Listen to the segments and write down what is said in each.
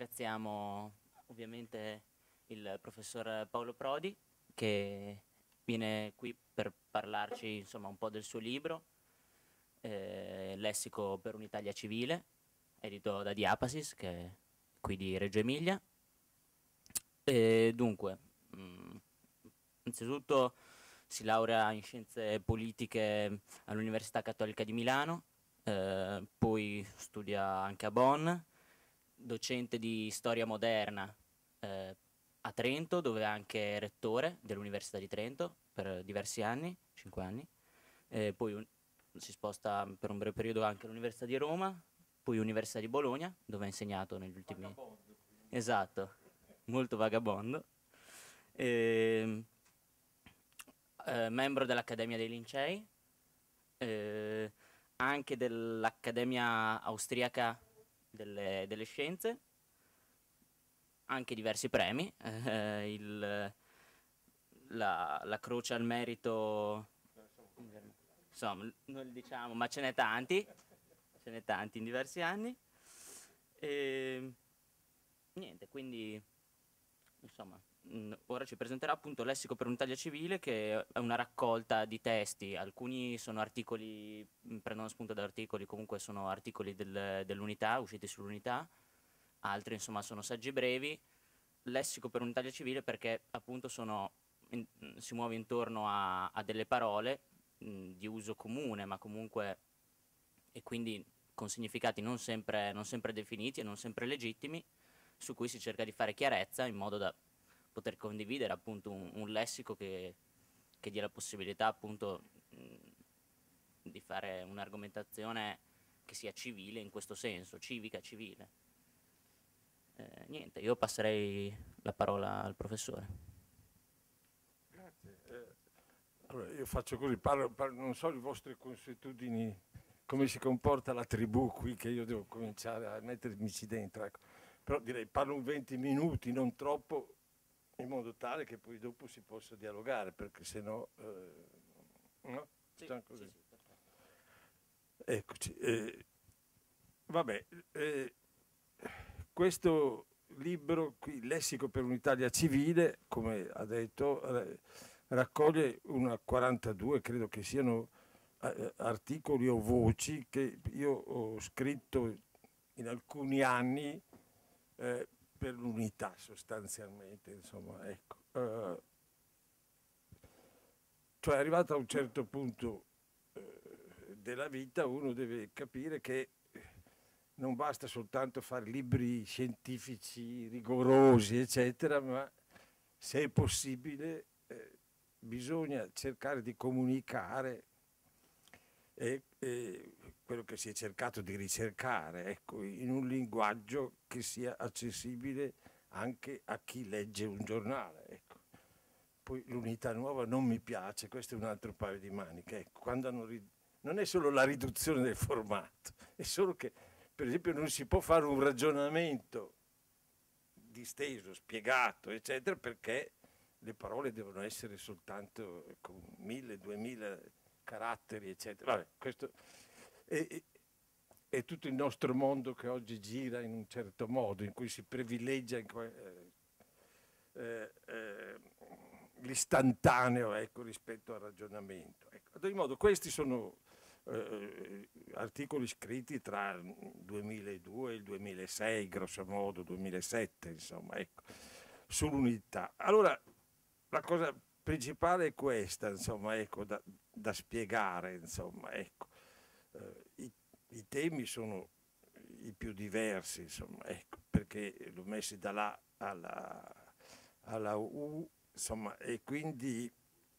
ringraziamo ovviamente il professor Paolo Prodi che viene qui per parlarci insomma un po' del suo libro, Lessico per un'Italia civile, edito da Diapasis, che è qui di Reggio Emilia. Dunque, innanzitutto si laurea in scienze politiche all'Università Cattolica di Milano, poi studia anche a Bonn, docente di storia moderna a Trento, dove è anche rettore dell'Università di Trento per diversi anni, 5 anni. Poi si sposta per un breve periodo anche all'Università di Roma, poi Università di Bologna, dove ha insegnato negli ultimi... Vagabondo. Esatto, molto vagabondo. Membro dell'Accademia dei Lincei, anche dell'Accademia Austriaca delle Scienze, anche diversi premi, la Croce al Merito, insomma, non li diciamo, ma ce n'è tanti in diversi anni. Niente, quindi, insomma, ora ci presenterà appunto Lessico per un'Italia civile, che è una raccolta di testi, alcuni sono articoli, prendono spunto da articoli, comunque sono articoli dell'Unità, usciti sull'Unità, altri insomma sono saggi brevi. Lessico per un'Italia civile perché appunto si muove intorno a delle parole di uso comune, ma comunque, e quindi con significati non sempre definiti e non sempre legittimi, su cui si cerca di fare chiarezza in modo da poter condividere appunto un lessico che dia la possibilità appunto di fare un'argomentazione che sia civile in questo senso, civica, civile. Niente, io passerei la parola al professore. Grazie. Allora, io faccio così, non so le vostre consuetudini, come si comporta la tribù qui, che io devo cominciare a mettermici dentro, ecco. Però direi parlo un 20 minuti, non troppo, in modo tale che poi dopo si possa dialogare, perché sennò no? Sì, Facciamo così. sì, perfetto. Eccoci. Vabbè, questo libro qui, Lessico per un'Italia civile, come ha detto, raccoglie una 42, credo che siano articoli o voci che io ho scritto in alcuni anni per l'unità sostanzialmente, insomma, ecco. Cioè arrivato a un certo punto della vita uno deve capire che non basta soltanto fare libri scientifici rigorosi, eccetera, ma se è possibile bisogna cercare di comunicare quello che si è cercato di ricercare, ecco, in un linguaggio che sia accessibile anche a chi legge un giornale. Ecco. Poi l'unità nuova non mi piace, questo è un altro paio di maniche. Ecco, quando non è solo la riduzione del formato, è solo che, per esempio, non si può fare un ragionamento disteso, spiegato, eccetera, perché le parole devono essere soltanto con 1000, 2000 caratteri, eccetera. Vabbè, questo è tutto il nostro mondo che oggi gira in un certo modo, in cui si privilegia l'istantaneo, ecco, rispetto al ragionamento. Ecco. Ad ogni modo, questi sono articoli scritti tra il 2002 e il 2006, grosso modo, 2007, insomma, ecco, sull'unità. Allora, la cosa principale è questa, insomma, ecco, da spiegare, insomma, ecco. I temi sono i più diversi, insomma, ecco, perché l'ho messi da là alla U, insomma, e quindi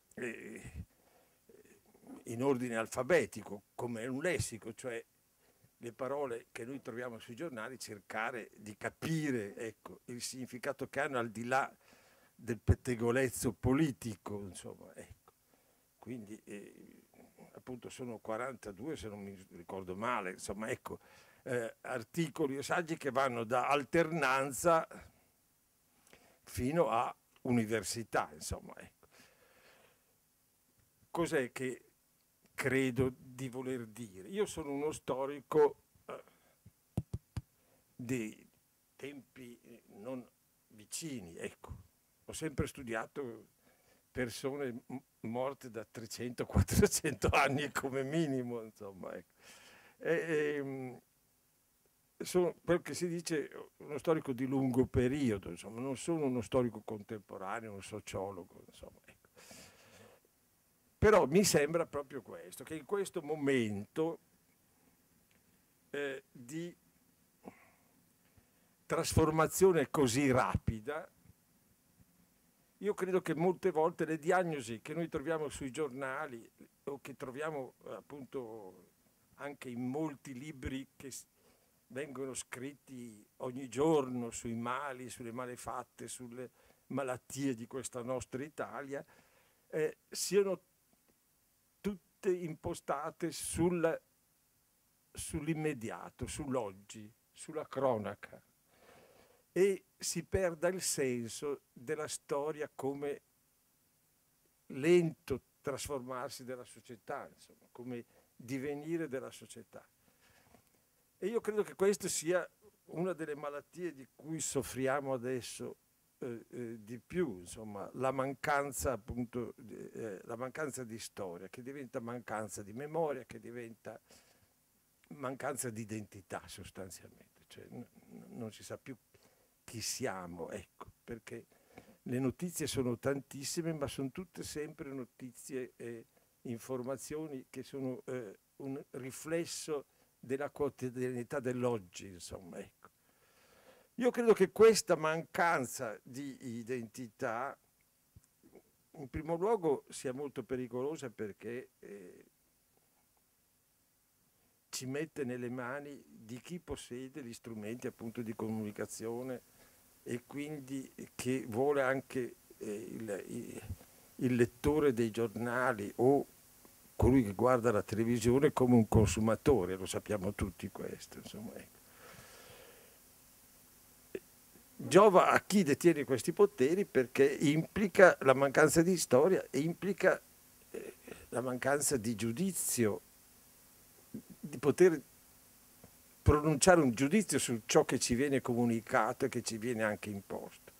in ordine alfabetico, come un lessico, cioè le parole che noi troviamo sui giornali, cercare di capire, ecco, il significato che hanno al di là del pettegolezzo politico, insomma, ecco. Quindi appunto sono 42, se non mi ricordo male, insomma, ecco, articoli o saggi che vanno da alternanza fino a università, insomma, ecco. Cos'è che credo di voler dire? Io sono uno storico tempi non vicini, ecco. Ho sempre studiato persone morte da 300-400 anni come minimo, insomma, ecco. Sono quel che si dice uno storico di lungo periodo, insomma, non sono uno storico contemporaneo, un sociologo, insomma, ecco. Però mi sembra proprio questo, che in questo momento di trasformazione così rapida, io credo che molte volte le diagnosi che noi troviamo sui giornali o che troviamo appunto anche in molti libri che vengono scritti ogni giorno sui mali, sulle malefatte, sulle malattie di questa nostra Italia, siano tutte impostate sull'immediato, sull'oggi, sulla cronaca, e si perda il senso della storia come lento trasformarsi della società, insomma, come divenire della società. E io credo che questa sia una delle malattie di cui soffriamo adesso di più, insomma, la mancanza appunto, la mancanza di storia, che diventa mancanza di memoria, che diventa mancanza di identità sostanzialmente, cioè non si sa più chi siamo, ecco, perché le notizie sono tantissime, ma sono tutte sempre notizie e informazioni che sono un riflesso della quotidianità dell'oggi, insomma, ecco. Io credo che questa mancanza di identità, in primo luogo, sia molto pericolosa perché ci mette nelle mani di chi possiede gli strumenti appunto di comunicazione e quindi che vuole anche il lettore dei giornali o colui che guarda la televisione come un consumatore, lo sappiamo tutti questo, insomma, ecco. Giova a chi detiene questi poteri perché implica la mancanza di storia e implica la mancanza di giudizio, di poter pronunciare un giudizio su ciò che ci viene comunicato e che ci viene anche imposto.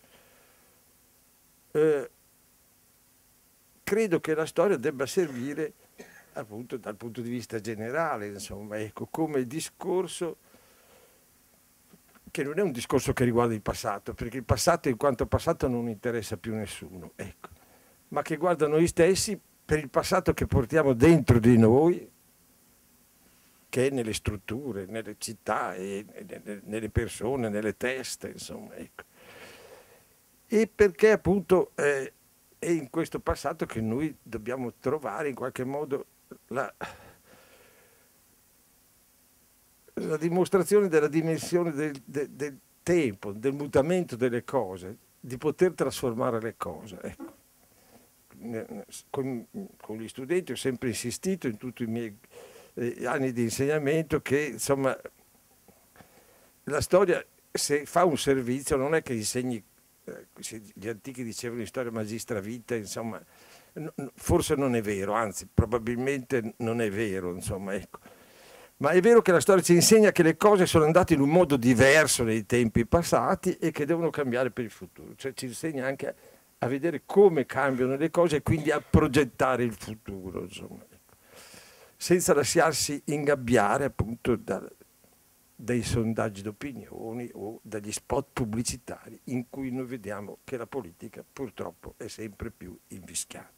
Credo che la storia debba servire appunto dal punto di vista generale, insomma, ecco, come discorso che non è un discorso che riguarda il passato, perché il passato in quanto passato non interessa più nessuno, ecco, ma che guarda noi stessi per il passato che portiamo dentro di noi, che è nelle strutture, nelle città, e nelle persone, nelle teste, insomma, ecco. E perché appunto è in questo passato che noi dobbiamo trovare in qualche modo la dimostrazione della dimensione del tempo, del mutamento delle cose, di poter trasformare le cose. Ecco. Con gli studenti ho sempre insistito in tutti i miei anni di insegnamento che insomma la storia, se fa un servizio, non è che insegni, gli antichi dicevano in storia magistra vita, insomma, forse non è vero, anzi probabilmente non è vero, insomma, ecco. Ma è vero che la storia ci insegna che le cose sono andate in un modo diverso nei tempi passati e che devono cambiare per il futuro, cioè ci insegna anche a vedere come cambiano le cose e quindi a progettare il futuro, insomma, ecco. Senza lasciarsi ingabbiare appunto dai sondaggi d'opinioni o dagli spot pubblicitari in cui noi vediamo che la politica purtroppo è sempre più invischiata.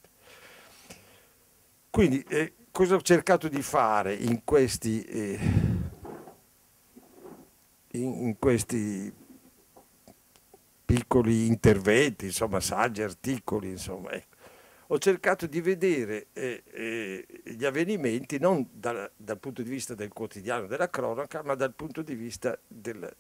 Quindi cosa ho cercato di fare in questi piccoli interventi, insomma, saggi, articoli, insomma, ecco. Ho cercato di vedere gli avvenimenti non dal punto di vista del quotidiano, della cronaca, ma dal punto di vista delle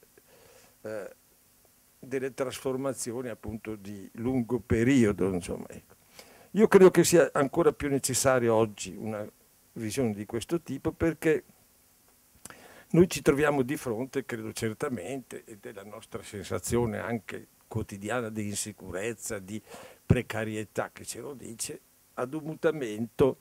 trasformazioni appunto di lungo periodo, insomma, ecco. Io credo che sia ancora più necessario oggi una visione di questo tipo perché noi ci troviamo di fronte, credo certamente, ed è la nostra sensazione anche quotidiana di insicurezza, di precarietà che ce lo dice, ad un mutamento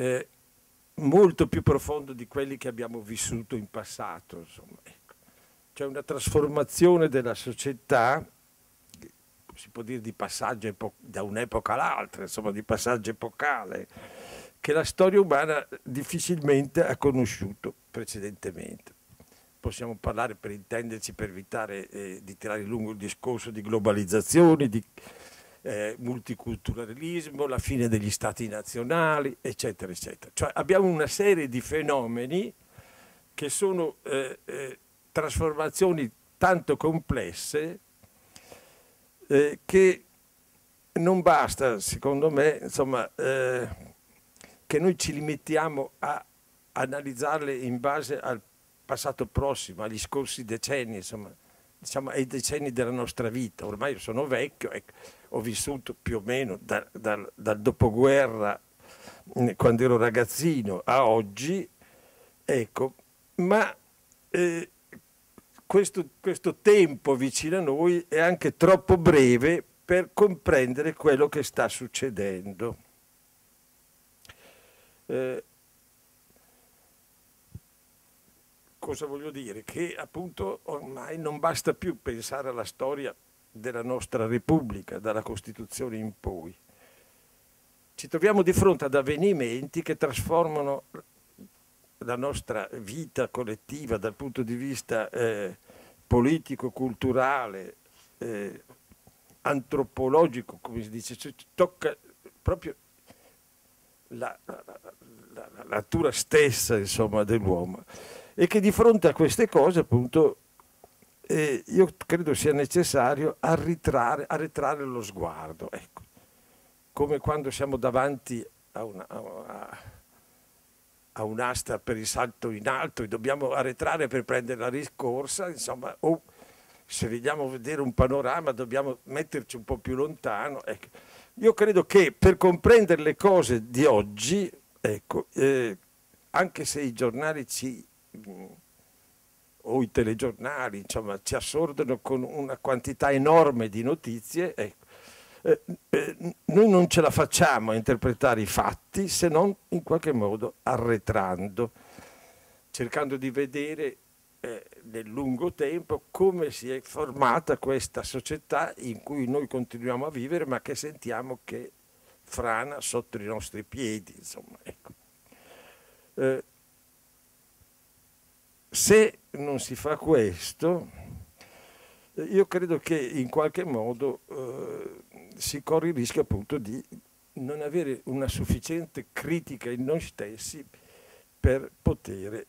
molto più profondo di quelli che abbiamo vissuto in passato, insomma, ecco. C'è una trasformazione della società, si può dire di passaggio da un'epoca all'altra, insomma di passaggio epocale, che la storia umana difficilmente ha conosciuto precedentemente. Possiamo parlare, per intenderci, per evitare di tirare in lungo il discorso, di globalizzazione, di multiculturalismo, la fine degli stati nazionali, eccetera, eccetera. Cioè abbiamo una serie di fenomeni che sono trasformazioni tanto complesse che non basta, secondo me, insomma, che noi ci limitiamo a analizzarle in base al passato prossimo, agli scorsi decenni, insomma, diciamo ai decenni della nostra vita. Ormai io sono vecchio, ho vissuto più o meno dal dopoguerra, quando ero ragazzino, a oggi, ecco, ma questo tempo vicino a noi è anche troppo breve per comprendere quello che sta succedendo. Cosa voglio dire? Che appunto ormai non basta più pensare alla storia della nostra Repubblica, dalla Costituzione in poi. Ci troviamo di fronte ad avvenimenti che trasformano la nostra vita collettiva dal punto di vista politico, culturale, antropologico, come si dice, cioè, tocca proprio la natura stessa, insomma, dell'uomo. E che di fronte a queste cose, appunto, io credo sia necessario arretrare lo sguardo, ecco. Come quando siamo davanti a un'asta per il salto in alto e dobbiamo arretrare per prendere la rincorsa, insomma, o se vogliamo vedere un panorama dobbiamo metterci un po' più lontano. Ecco. Io credo che per comprendere le cose di oggi, ecco, anche se i giornali o i telegiornali, insomma, ci assordono con una quantità enorme di notizie, ecco, noi non ce la facciamo a interpretare i fatti se non in qualche modo arretrando, cercando di vedere nel lungo tempo come si è formata questa società in cui noi continuiamo a vivere ma che sentiamo che frana sotto i nostri piedi, insomma, ecco. Se non si fa questo, io credo che in qualche modo si corre il rischio appunto di non avere una sufficiente critica in noi stessi per poter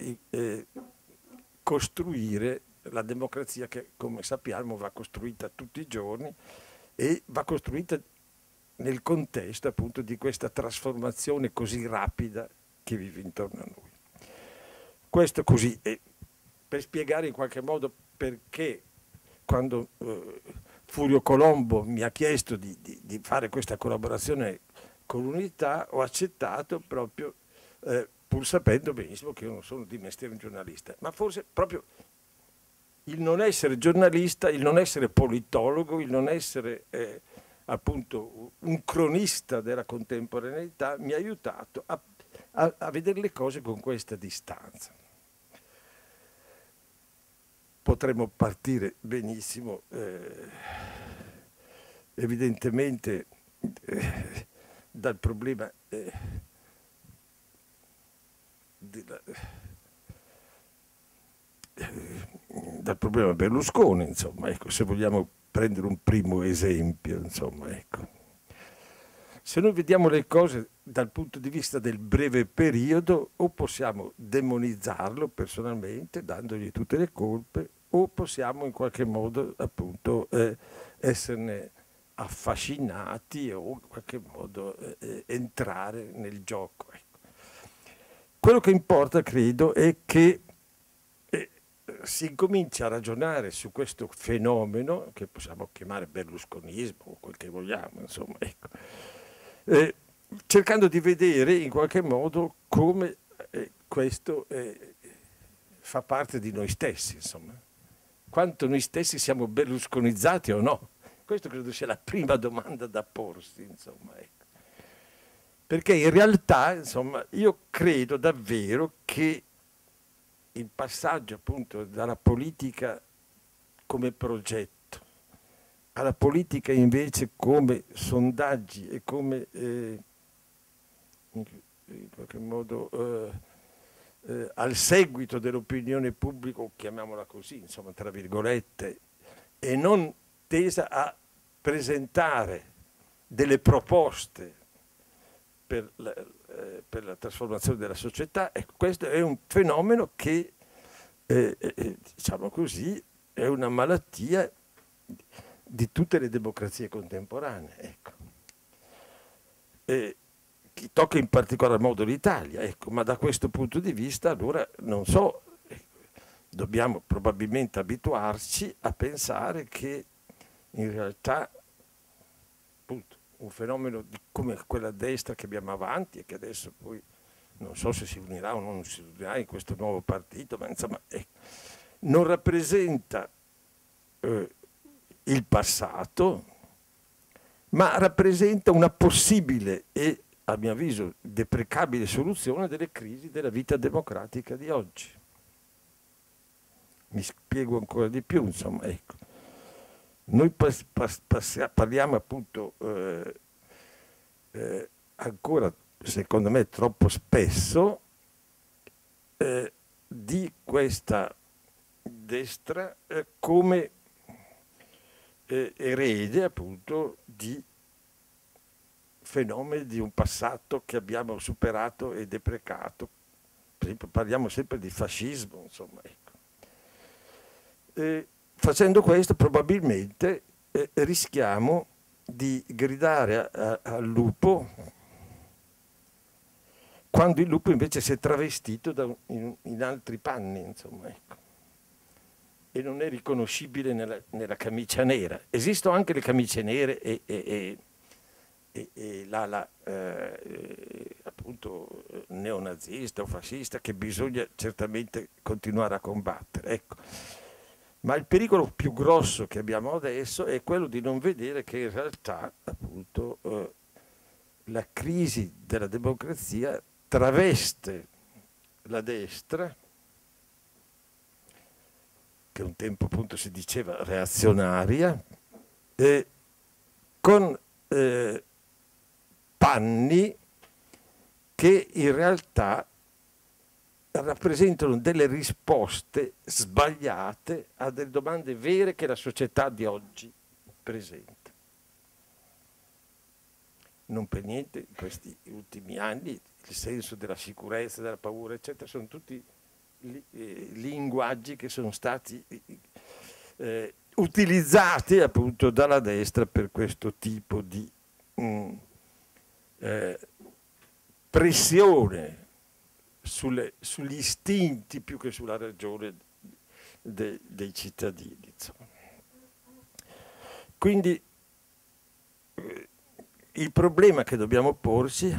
costruire la democrazia che, come sappiamo, va costruita tutti i giorni e va costruita nel contesto appunto di questa trasformazione così rapida che vive intorno a noi. Questo così, per spiegare in qualche modo perché quando Furio Colombo mi ha chiesto di fare questa collaborazione con l'Unità, ho accettato proprio pur sapendo benissimo che io non sono di mestiere un giornalista, ma forse proprio il non essere giornalista, il non essere politologo, il non essere appunto un cronista della contemporaneità mi ha aiutato a vedere le cose con questa distanza. Potremmo partire benissimo, evidentemente, dal problema dal problema Berlusconi, insomma, ecco, se vogliamo prendere un primo esempio, insomma, ecco. Se noi vediamo le cose dal punto di vista del breve periodo, o possiamo demonizzarlo personalmente, dandogli tutte le colpe, o possiamo in qualche modo appunto esserne affascinati o in qualche modo entrare nel gioco. Ecco. Quello che importa, credo, è che si incomincia a ragionare su questo fenomeno, che possiamo chiamare berlusconismo o quel che vogliamo, insomma, ecco. Cercando di vedere in qualche modo come questo fa parte di noi stessi, insomma. Quanto noi stessi siamo berlusconizzati o no? Questo credo sia la prima domanda da porsi, insomma, ecco. Perché in realtà, insomma, io credo davvero che il passaggio appunto dalla politica come progetto alla politica invece come sondaggi e come in qualche modo al seguito dell'opinione pubblica, chiamiamola così, insomma, tra virgolette, e non tesa a presentare delle proposte per la trasformazione della società. E questo è un fenomeno che, diciamo così, è una malattia di tutte le democrazie contemporanee, ecco. Che tocca in particolar modo l'Italia, ecco. Ma da questo punto di vista, allora, non so, dobbiamo probabilmente abituarci a pensare che in realtà, appunto, un fenomeno come quella destra che abbiamo avanti e che adesso poi non so se si unirà o non si unirà in questo nuovo partito, ma insomma non rappresenta il passato, ma rappresenta una possibile e, a mio avviso, deprecabile soluzione delle crisi della vita democratica di oggi. Mi spiego ancora di più, insomma, ecco. Noi parliamo appunto ancora, secondo me, troppo spesso di questa destra come erede appunto di fenomeni di un passato che abbiamo superato e deprecato. Per esempio, parliamo sempre di fascismo, insomma, ecco. Facendo questo probabilmente rischiamo di gridare al lupo quando il lupo invece si è travestito in altri panni, insomma, ecco. E non è riconoscibile nella camicia nera. Esistono anche le camicie nere e l'ala appunto neonazista o fascista che bisogna certamente continuare a combattere, ecco. Ma il pericolo più grosso che abbiamo adesso è quello di non vedere che in realtà appunto la crisi della democrazia traveste la destra, che un tempo appunto si diceva reazionaria, con panni che in realtà rappresentano delle risposte sbagliate a delle domande vere che la società di oggi presenta. Non per niente in questi ultimi anni il senso della sicurezza, della paura, eccetera, sono tutti linguaggi che sono stati utilizzati appunto dalla destra per questo tipo di pressione sugli istinti più che sulla ragione dei cittadini, insomma. Quindi il problema che dobbiamo porci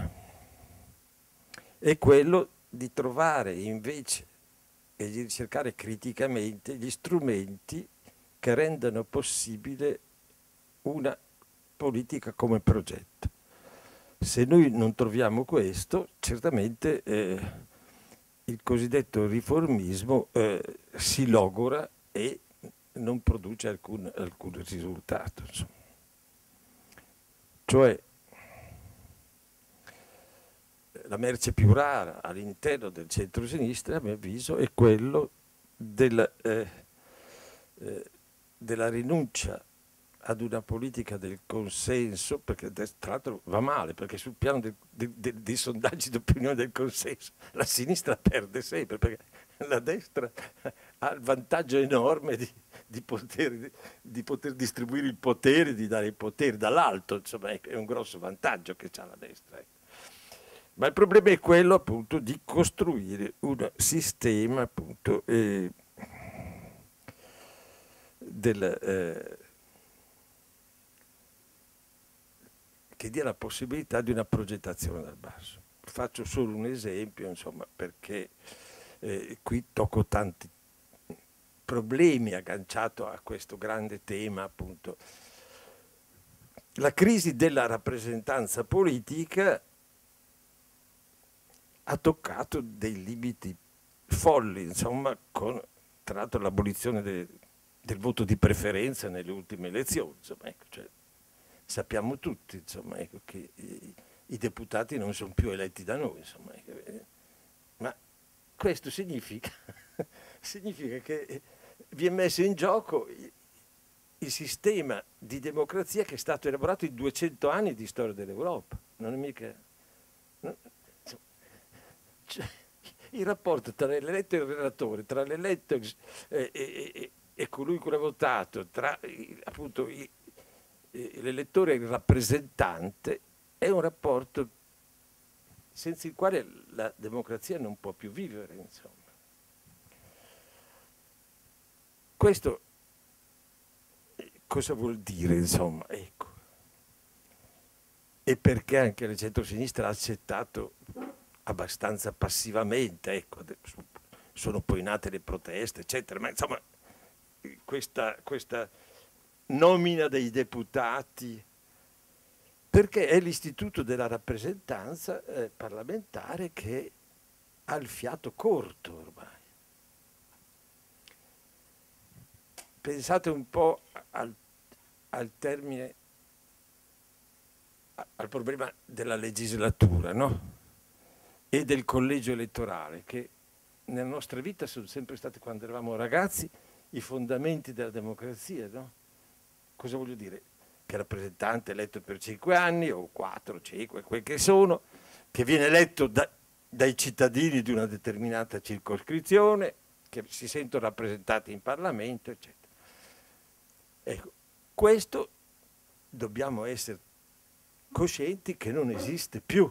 è quello di trovare invece e di ricercare criticamente gli strumenti che rendano possibile una politica come progetto. Se noi non troviamo questo, certamente il cosiddetto riformismo si logora e non produce alcun risultato, insomma. Cioè, la merce più rara all'interno del centro-sinistra, a mio avviso, è quello della rinuncia ad una politica del consenso, perché tra l'altro va male, perché sul piano dei sondaggi d'opinione del consenso la sinistra perde sempre, perché la destra ha il vantaggio enorme di poter distribuire il potere, di dare il potere dall'alto, insomma è un grosso vantaggio che ha la destra. Ma il problema è quello appunto di costruire un sistema appunto che dia la possibilità di una progettazione dal basso. Faccio solo un esempio, insomma, perché qui tocco tanti problemi agganciato a questo grande tema, appunto. La crisi della rappresentanza politica ha toccato dei limiti folli, insomma, con tra l'altro l'abolizione del voto di preferenza nelle ultime elezioni. Insomma, ecco, cioè, sappiamo tutti, insomma, ecco, che i deputati non sono più eletti da noi, insomma, ecco, ma questo significa, significa che vi è messo in gioco il sistema di democrazia che è stato elaborato in 200 anni di storia dell'Europa. Non è mica... no, insomma, cioè, il rapporto tra l'eletto e il relatore, tra l'eletto e colui che l'ha votato, tra appunto l'elettore e il rappresentante, è un rapporto senza il quale la democrazia non può più vivere, insomma. Questo cosa vuol dire, insomma? Ecco. E perché anche il centro-sinistra ha accettato abbastanza passivamente, ecco, sono poi nate le proteste, eccetera, ma insomma questa nomina dei deputati, perché è l'istituto della rappresentanza parlamentare che ha il fiato corto ormai. Pensate un po' al termine, al problema della legislatura, no? E del collegio elettorale, che nella nostra vita sono sempre stati, quando eravamo ragazzi, i fondamenti della democrazia, no? Cosa voglio dire? Che il rappresentante è eletto per 5 anni, o 4, 5, quel che sono, che viene eletto dai cittadini di una determinata circoscrizione, che si sentono rappresentati in Parlamento, eccetera. Ecco, questo dobbiamo essere coscienti che non esiste più,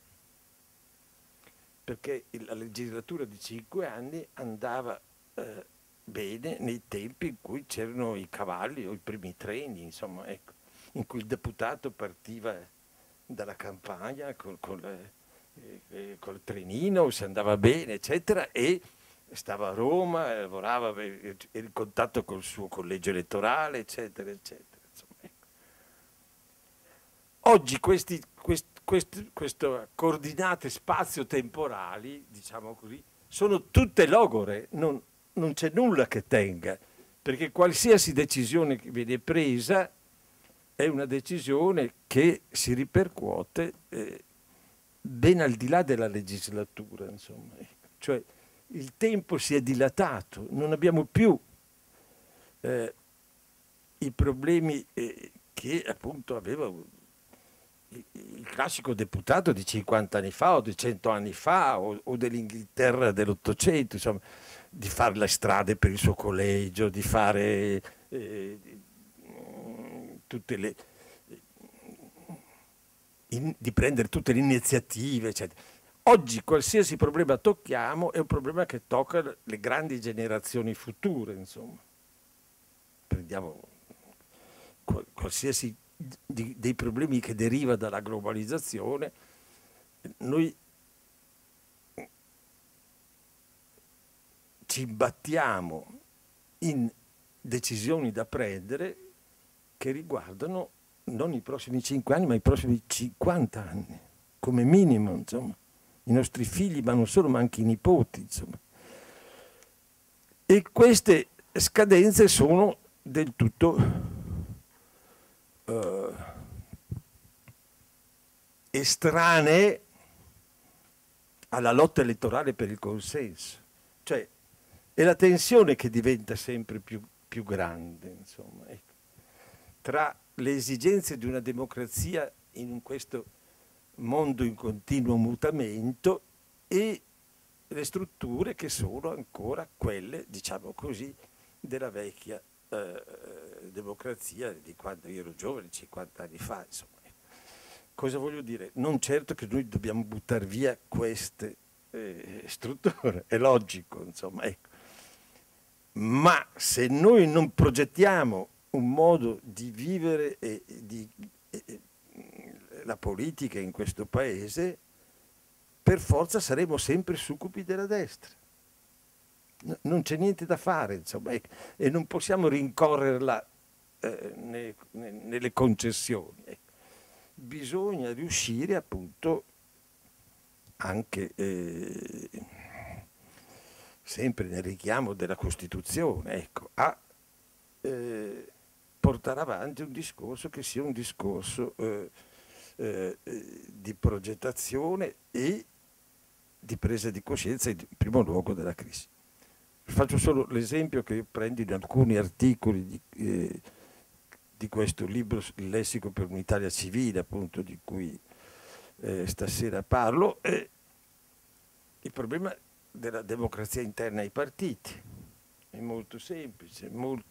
perché la legislatura di 5 anni andava bene nei tempi in cui c'erano i cavalli o i primi treni, insomma, ecco, in cui il deputato partiva dalla campagna col trenino, si andava bene, eccetera, e stava a Roma, lavorava, era in contatto col suo collegio elettorale, eccetera, eccetera. Insomma, ecco. Oggi queste coordinate spazio-temporali, diciamo così, sono tutte logore, non c'è nulla che tenga, perché qualsiasi decisione che viene presa è una decisione che si ripercuote ben al di là della legislatura, insomma. Cioè il tempo si è dilatato, non abbiamo più i problemi che appunto aveva il classico deputato di 50 anni fa o di 100 anni fa o dell'Inghilterra dell'Ottocento, insomma, di fare le strade per il suo collegio, di fare tutte le... di prendere tutte le iniziative, eccetera. Oggi qualsiasi problema tocchiamo è un problema che tocca le grandi generazioni future, insomma. Prendiamo qualsiasi dei problemi che deriva dalla globalizzazione, noi ci imbattiamo in decisioni da prendere che riguardano non i prossimi 5 anni, ma i prossimi 50 anni, come minimo, insomma. I nostri figli, ma non solo, ma anche i nipoti, insomma. E queste scadenze sono del tutto estranee alla lotta elettorale per il consenso. Cioè, è la tensione che diventa sempre più grande, insomma, ecco, tra le esigenze di una democrazia in questo mondo in continuo mutamento e le strutture che sono ancora quelle, diciamo così, della vecchia democrazia di quando io ero giovane, 50 anni fa, insomma. Cosa voglio dire? Non certo che noi dobbiamo buttare via queste strutture, è logico, insomma, ecco. Ma se noi non progettiamo un modo di vivere la politica in questo paese, per forza saremo sempre succubi della destra. Non c'è niente da fare, insomma, e non possiamo rincorrerla nelle concessioni. Ecco. Bisogna riuscire appunto anche sempre nel richiamo della Costituzione, ecco, a portare avanti un discorso che sia un discorso di progettazione e di presa di coscienza, in primo luogo, della crisi. Faccio solo l'esempio che prendo in alcuni articoli di questo libro, Il lessico per un'Italia civile, appunto, di cui stasera parlo. Il problema della democrazia interna ai partiti è molto semplice,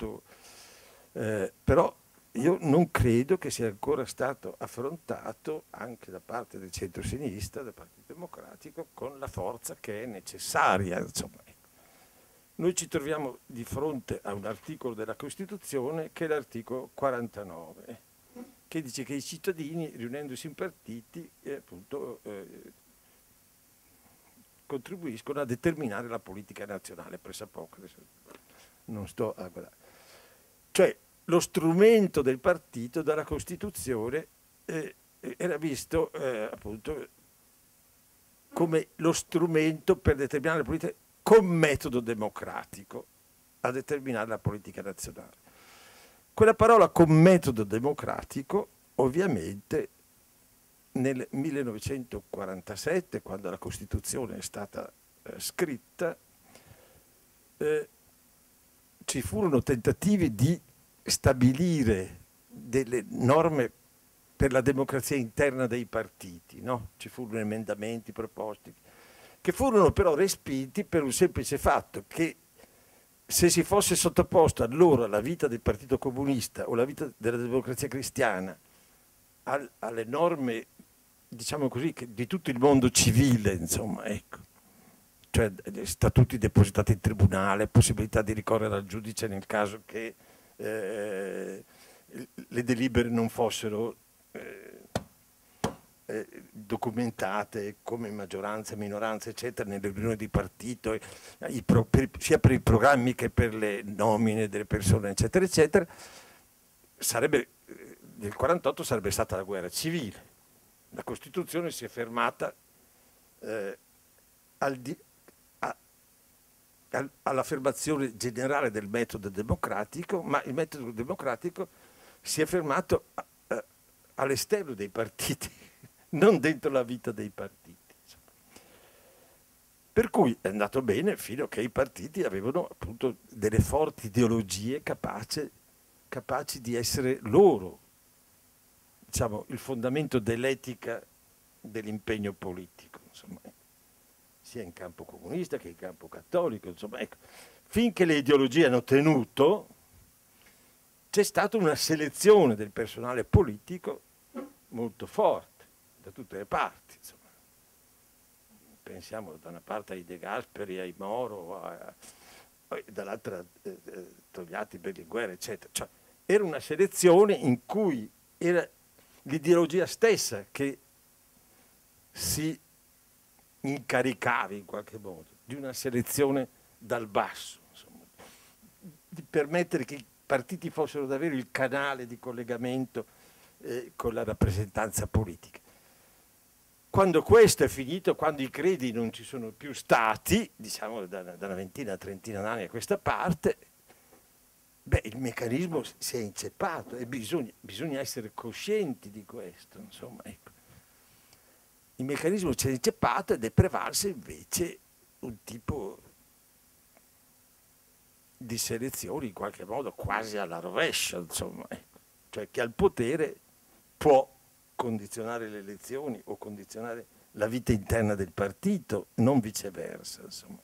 però io non credo che sia ancora stato affrontato anche da parte del centro-sinistra, del Partito Democratico, con la forza che è necessaria. Insomma. Noi ci troviamo di fronte a un articolo della Costituzione che è l'articolo 49, che dice che i cittadini, riunendosi in partiti, appunto, contribuiscono a determinare la politica nazionale, pressappoco. Non sto a guardare. Cioè, lo strumento del partito dalla Costituzione era visto appunto come lo strumento per determinare la politica con metodo democratico a determinare la politica nazionale. Quella parola con metodo democratico, ovviamente, nel 1947, quando la Costituzione è stata scritta, ci furono tentativi di stabilire delle norme per la democrazia interna dei partiti, no? Ci furono emendamenti proposti, che furono però respinti per un semplice fatto, che se si fosse sottoposto allora la vita del Partito Comunista o la vita della Democrazia Cristiana alle norme, diciamo così, di tutto il mondo civile, insomma, ecco, cioè statuti depositati in tribunale, possibilità di ricorrere al giudice nel caso che le delibere non fossero documentate come maggioranza, minoranza, eccetera, nelle riunioni di partito, sia per i programmi che per le nomine delle persone, eccetera, eccetera, nel 48 sarebbe stata la guerra civile. La Costituzione si è fermata all'affermazione generale del metodo democratico, ma il metodo democratico si è fermato all'esterno dei partiti, non dentro la vita dei partiti. Per cui è andato bene fino a che i partiti avevano appunto delle forti ideologie capaci di essere loro, diciamo, il fondamento dell'etica dell'impegno politico, insomma, sia in campo comunista che in campo cattolico, insomma, ecco. Finché le ideologie hanno tenuto, c'è stata una selezione del personale politico molto forte, da tutte le parti, insomma. Pensiamo da una parte ai De Gasperi, ai Moro, dall'altra Togliatti, Berlinguer, eccetera. Cioè, era una selezione in cui era l'ideologia stessa che si incaricava in qualche modo di una selezione dal basso, insomma, di permettere che i partiti fossero davvero il canale di collegamento con la rappresentanza politica. Quando questo è finito, quando i credi non ci sono più stati, diciamo da una ventina, trentina d'anni a questa parte, il meccanismo si è inceppato e bisogna essere coscienti di questo, insomma, ecco. Il meccanismo si è inceppato ed è prevalso invece un tipo di selezione in qualche modo quasi alla rovescia, insomma, ecco. Cioè che al potere può condizionare le elezioni o condizionare la vita interna del partito, non viceversa, insomma.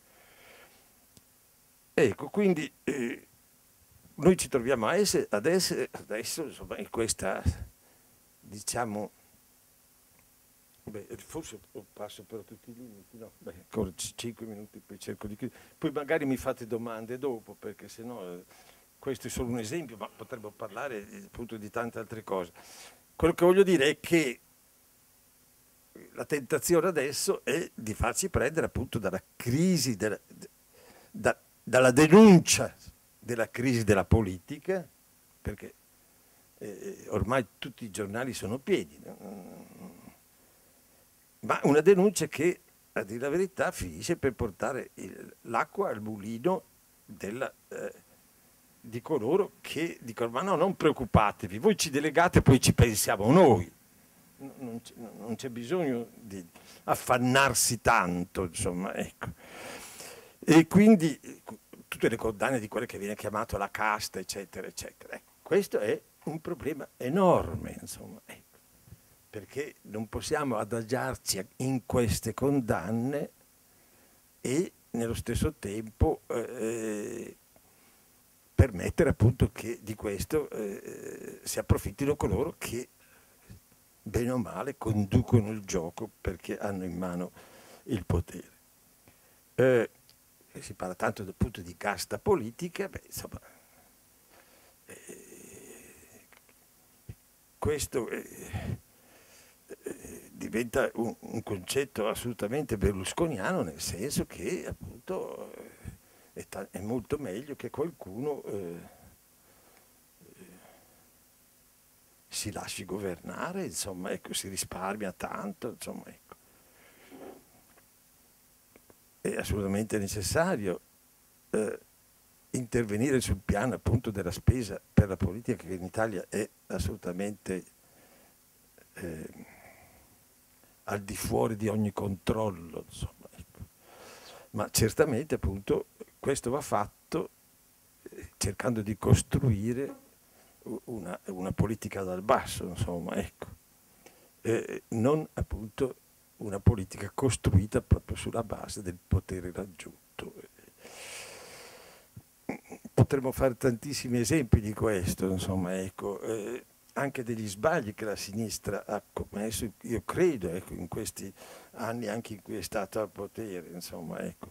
Ecco, quindi noi ci troviamo adesso insomma, in questa, diciamo, forse passo per tutti i limiti, no? Ancora 5 minuti, poi cerco di chiudere. Poi magari mi fate domande dopo, perché sennò questo è solo un esempio, ma potremmo parlare appunto di tante altre cose. Quello che voglio dire è che la tentazione adesso è di farci prendere appunto dalla crisi, dalla denuncia della crisi della politica, perché ormai tutti i giornali sono pieni, no? Ma una denuncia che a dire la verità, finisce per portare l'acqua al mulino di coloro che dicono: ma no, non preoccupatevi, voi ci delegate, poi ci pensiamo noi. Non c'è bisogno di affannarsi tanto, insomma, ecco. E quindi tutte le condanne di quelle che viene chiamato la casta, eccetera, eccetera. Ecco, questo è un problema enorme, insomma, ecco, perché non possiamo adagiarci in queste condanne e nello stesso tempo permettere appunto che di questo si approfittino coloro che bene o male conducono il gioco perché hanno in mano il potere. Si parla tanto dal punto di casta politica, insomma, questo diventa un concetto assolutamente berlusconiano, nel senso che appunto è molto meglio che qualcuno si lasci governare, insomma, ecco, si risparmia tanto, insomma, ecco. È assolutamente necessario intervenire sul piano appunto della spesa per la politica, che in Italia è assolutamente al di fuori di ogni controllo, insomma, ecco. Ma certamente appunto questo va fatto cercando di costruire una politica dal basso, insomma, ecco. Non appunto una politica costruita proprio sulla base del potere raggiunto. Potremmo fare tantissimi esempi di questo, insomma, ecco, anche degli sbagli che la sinistra ha commesso, io credo, ecco, in questi anni anche in cui è stata al potere, insomma, ecco.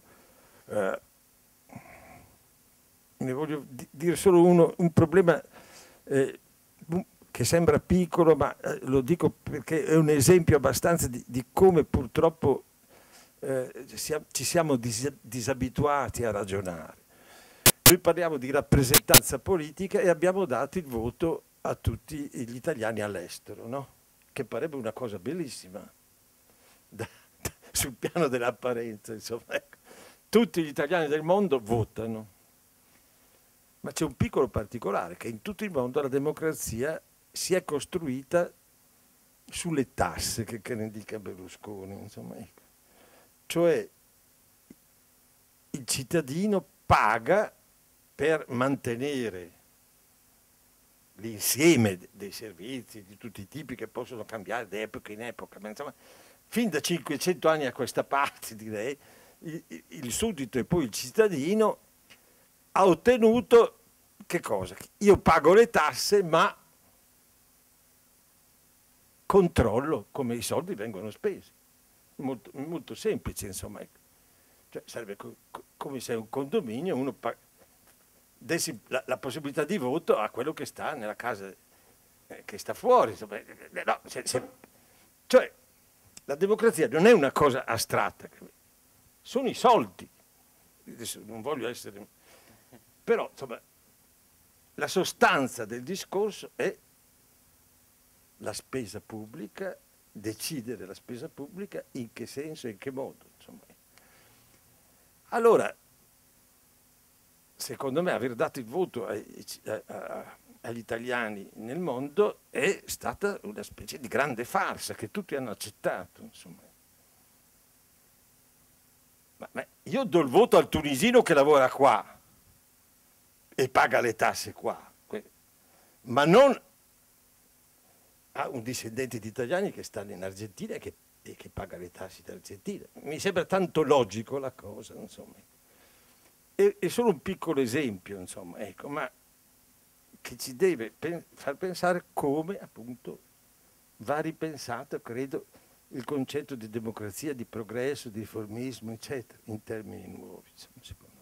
Ne voglio dire solo un problema che sembra piccolo, ma lo dico perché è un esempio abbastanza di come purtroppo ci siamo disabituati a ragionare. Noi parliamo di rappresentanza politica e abbiamo dato il voto a tutti gli italiani all'estero, no? Che parebbe una cosa bellissima sul piano dell'apparenza, insomma, ecco. Tutti gli italiani del mondo votano. Ma c'è un piccolo particolare, che in tutto il mondo la democrazia si è costruita sulle tasse, che ne dica Berlusconi, insomma, ecco. Cioè il cittadino paga per mantenere l'insieme dei servizi di tutti i tipi che possono cambiare da epoca in epoca, ma insomma, fin da 500 anni a questa parte, direi, il suddito e poi il cittadino ha ottenuto che cosa? Io pago le tasse, ma controllo come i soldi vengono spesi. Molto, molto semplice, insomma. Cioè, sarebbe come se un condominio uno dessi la possibilità di voto a quello che sta nella casa che sta fuori. Insomma. No, cioè, la democrazia non è una cosa astratta, sono i soldi. Adesso non voglio essere... Però, insomma, la sostanza del discorso è la spesa pubblica, decidere la spesa pubblica in che senso e in che modo. Insomma. Allora, secondo me, aver dato il voto agli italiani nel mondo è stata una specie di grande farsa che tutti hanno accettato. Insomma. Ma io do il voto al tunisino che lavora qua e paga le tasse qua, ma non a un discendente di italiani che stanno in Argentina e che paga le tasse in Argentina. Mi sembra tanto logico la cosa, insomma. È solo un piccolo esempio, insomma, ecco, ma che ci deve far pensare come, appunto, va ripensato, credo, il concetto di democrazia, di progresso, di riformismo, eccetera, in termini nuovi, insomma, secondo me.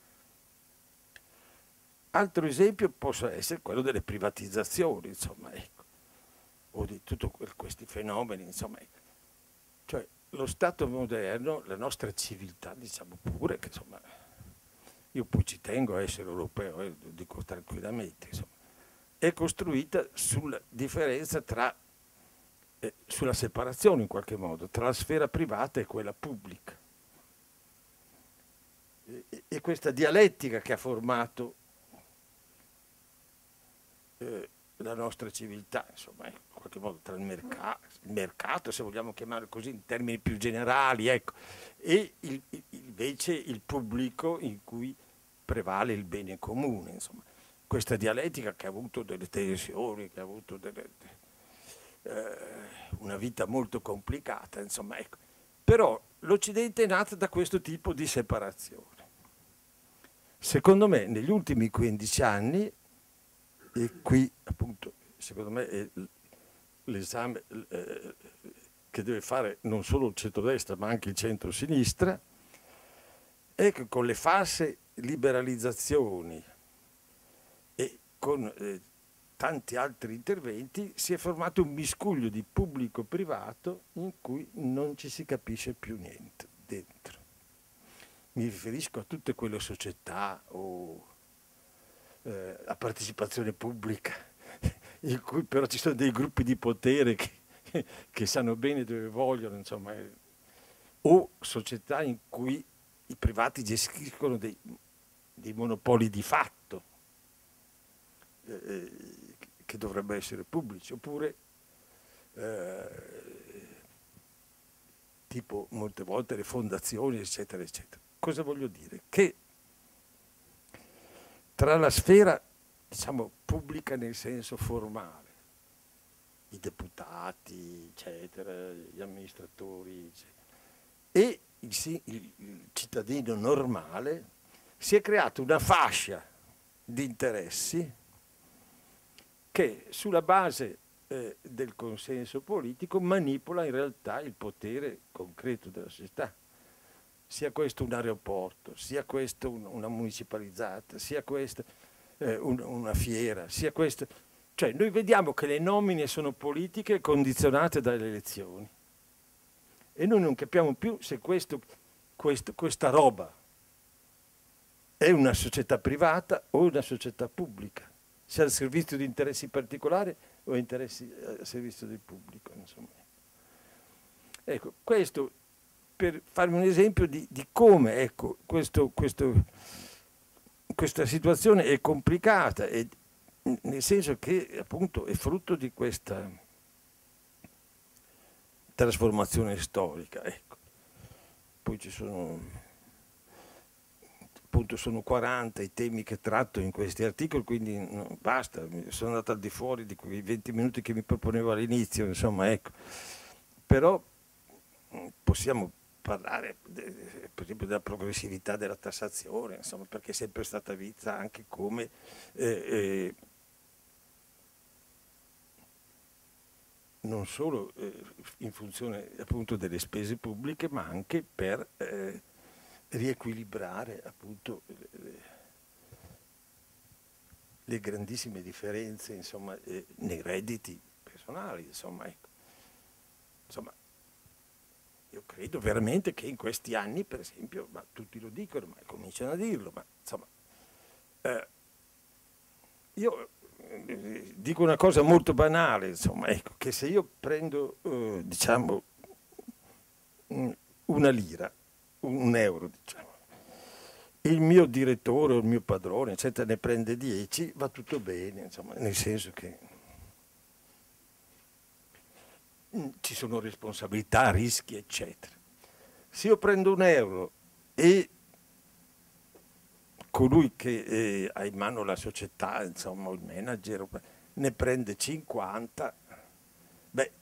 Altro esempio possa essere quello delle privatizzazioni, insomma, ecco, o di tutti questi fenomeni, insomma, ecco. Cioè, lo Stato moderno, la nostra civiltà, diciamo pure, che insomma, io poi ci tengo a essere europeo, lo dico tranquillamente, insomma, è costruita sulla differenza tra sulla separazione in qualche modo tra la sfera privata e quella pubblica. E questa dialettica che ha formato la nostra civiltà, insomma, in qualche modo tra il mercato, se vogliamo chiamarlo così, in termini più generali, ecco, e invece il pubblico in cui prevale il bene comune, insomma. Questa dialettica che ha avuto delle tensioni, che ha avuto una vita molto complicata, insomma, ecco. Però l'Occidente è nato da questo tipo di separazione. Secondo me negli ultimi 15 anni, e qui appunto secondo me è l'esame che deve fare non solo il centrodestra ma anche il centro-sinistra, è che con le false liberalizzazioni e con tanti altri interventi si è formato un miscuglio di pubblico-privato in cui non ci si capisce più niente dentro. Mi riferisco a tutte quelle società o a partecipazione pubblica in cui però ci sono dei gruppi di potere che sanno bene dove vogliono, insomma, o società in cui i privati gestiscono dei monopoli di fatto che dovrebbero essere pubblici, oppure tipo molte volte le fondazioni, eccetera, eccetera. Cosa voglio dire? Che tra la sfera, diciamo, pubblica nel senso formale, i deputati, eccetera, gli amministratori, eccetera, e il cittadino normale, si è creata una fascia di interessi che sulla base del consenso politico manipola in realtà il potere concreto della società. Sia questo un aeroporto, sia questo una municipalizzata, sia questa una fiera, sia questo. Cioè noi vediamo che le nomine sono politiche condizionate dalle elezioni e noi non capiamo più se questa roba è una società privata o una società pubblica, se è al servizio di interessi particolari o interessi al servizio del pubblico. Insomma. Ecco, questo per farvi un esempio di come, ecco, questa situazione è complicata, nel senso che appunto è frutto di questa trasformazione storica. Ecco. Poi ci sono, appunto, sono 40 i temi che tratto in questi articoli, quindi no, basta, sono andato al di fuori di quei 20 minuti che mi proponevo all'inizio, insomma, ecco. Però possiamo parlare per esempio della progressività della tassazione, insomma, perché è sempre stata vista anche come non solo in funzione appunto delle spese pubbliche, ma anche per riequilibrare appunto le grandissime differenze, insomma, nei redditi personali, insomma, ecco. Insomma, io credo veramente che in questi anni, per esempio, ma tutti lo dicono, ma cominciano a dirlo, ma insomma, io dico una cosa molto banale, insomma, ecco, che se io prendo, diciamo, una lira, un euro, diciamo, il mio direttore o il mio padrone, eccetera, ne prende 10, va tutto bene, insomma, nel senso che ci sono responsabilità, rischi, eccetera. Se io prendo un euro e colui che ha in mano la società, insomma, il manager, ne prende 50, beh,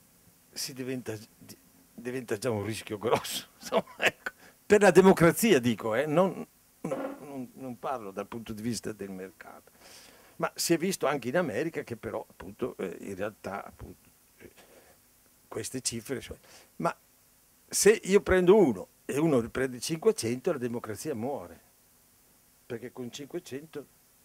diventa già un rischio grosso. Insomma, ecco. Per la democrazia dico, non parlo dal punto di vista del mercato. Ma si è visto anche in America che però appunto in realtà appunto, queste cifre, ma se io prendo uno e uno prende 500, la democrazia muore, perché con 500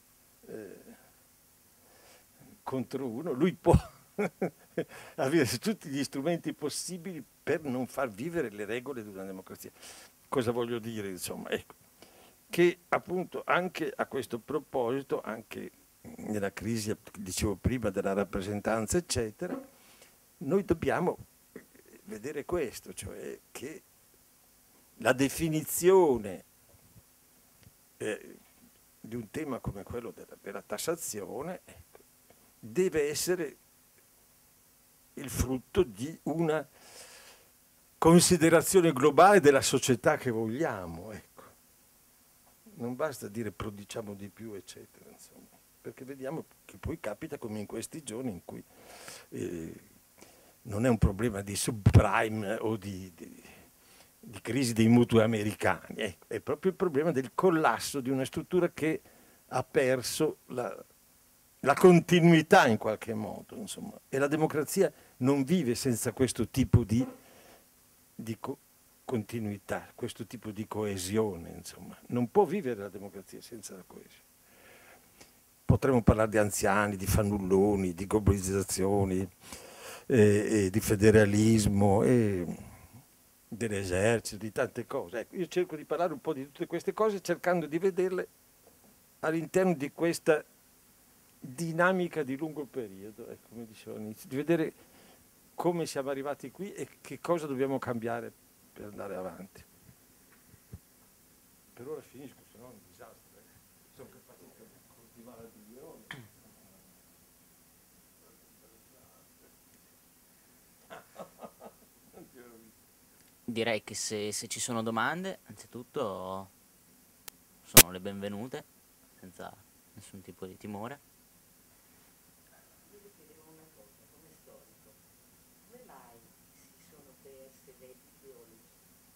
contro uno lui può avere tutti gli strumenti possibili per non far vivere le regole di una democrazia. Cosa voglio dire, insomma? Ecco, che appunto anche a questo proposito, anche nella crisi, dicevo prima, della rappresentanza, eccetera, Noi dobbiamo vedere questo, cioè che la definizione di un tema come quello della tassazione deve essere il frutto di una considerazione globale della società che vogliamo, ecco. Non basta dire produciamo di più, eccetera, insomma, perché vediamo che poi capita come in questi giorni in cui non è un problema di subprime o di crisi dei mutui americani, è proprio il problema del collasso di una struttura che ha perso la continuità in qualche modo, insomma. E la democrazia non vive senza questo tipo di continuità, questo tipo di coesione, insomma. Non può vivere la democrazia senza la coesione. Potremmo parlare di anziani, di fannulloni, di globalizzazioni, di federalismo, dell'esercito, di tante cose. Ecco, io cerco di parlare un po' di tutte queste cose cercando di vederle all'interno di questa dinamica di lungo periodo, come dicevo all'inizio, di vedere come siamo arrivati qui e che cosa dobbiamo cambiare per andare avanti. Per ora finisco, se no è un disastro. Sono capace di coltivare a Dio. Direi che se ci sono domande, anzitutto sono le benvenute, senza nessun tipo di timore. Io vi chiedevo una cosa, come storico, come mai si sono perse le ideologie?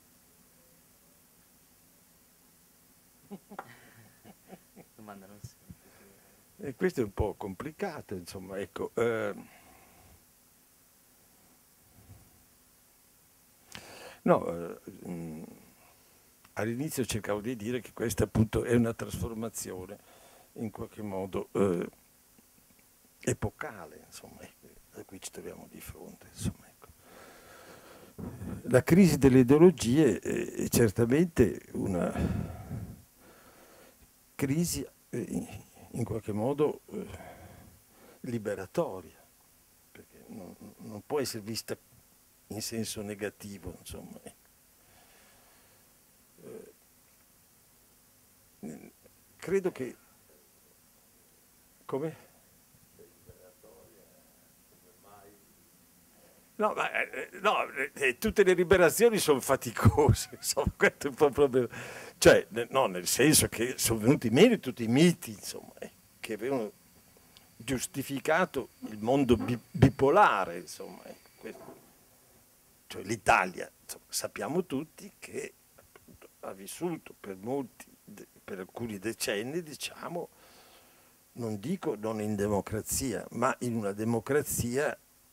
Domanda non semplice. E questo è un po' complicato, insomma, ecco. All'inizio cercavo di dire che questa appunto è una trasformazione in qualche modo epocale, insomma, da cui ci troviamo di fronte, insomma, ecco. La crisi delle ideologie è certamente una crisi in qualche modo liberatoria, perché non può essere vista in senso negativo, insomma. Credo che come? No, tutte le liberazioni sono faticose, insomma, questo è un po' il problema. Cioè, no, nel senso che sono venuti meno tutti i miti, insomma, che avevano giustificato il mondo bipolare, insomma. Cioè l'Italia, insomma, sappiamo tutti che appunto, ha vissuto per alcuni decenni, diciamo, non dico non in democrazia, ma in una democrazia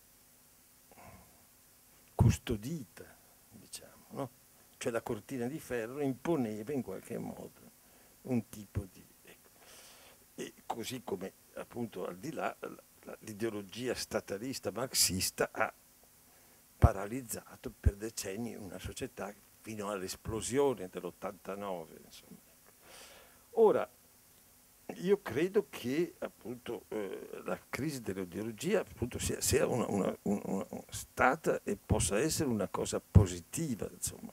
custodita, diciamo, no? Cioè la cortina di ferro imponeva in qualche modo un tipo di... Ecco. E così come appunto al di là l'ideologia statalista marxista ha paralizzato per decenni una società fino all'esplosione dell'89. Insomma. Ora, io credo che appunto la crisi dell'ideologia appunto sia stata e possa essere una cosa positiva, insomma.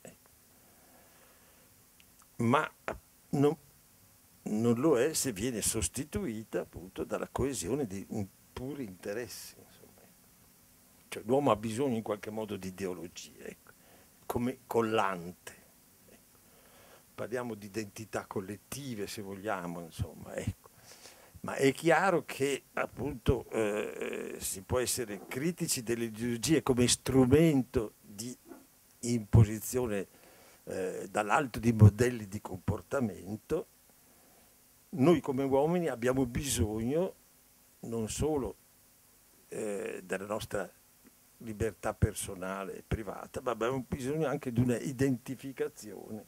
Ma non lo è se viene sostituita appunto dalla coesione di un puro interesse. Insomma. Cioè, l'uomo ha bisogno in qualche modo di ideologia, ecco, come collante. Parliamo di identità collettive, se vogliamo, insomma, ecco. Ma è chiaro che appunto si può essere critici delle ideologie come strumento di imposizione dall'alto di modelli di comportamento. Noi come uomini abbiamo bisogno non solo della nostra libertà personale e privata, ma abbiamo bisogno anche di una identificazione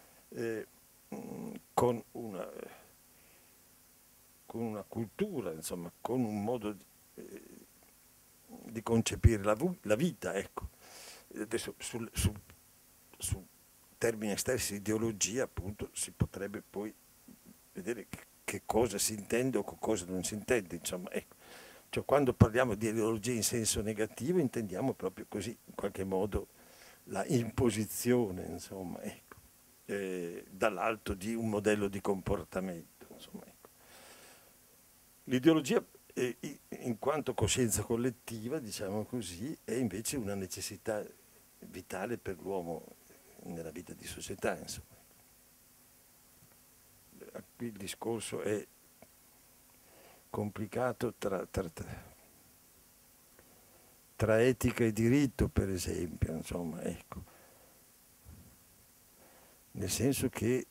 con una cultura, insomma, con un modo di concepire la vita, ecco. Adesso sul termine stesso ideologia, appunto, si potrebbe poi vedere che cosa si intende o che cosa non si intende, insomma, ecco. Cioè, quando parliamo di ideologia in senso negativo intendiamo proprio così, in qualche modo, la imposizione, insomma, ecco, dall'alto di un modello di comportamento, insomma, ecco. L'ideologia, in quanto coscienza collettiva, diciamo così, è invece una necessità vitale per l'uomo nella vita di società, insomma. Qui il discorso è complicato tra etica e diritto, per esempio, insomma, ecco. Nel senso che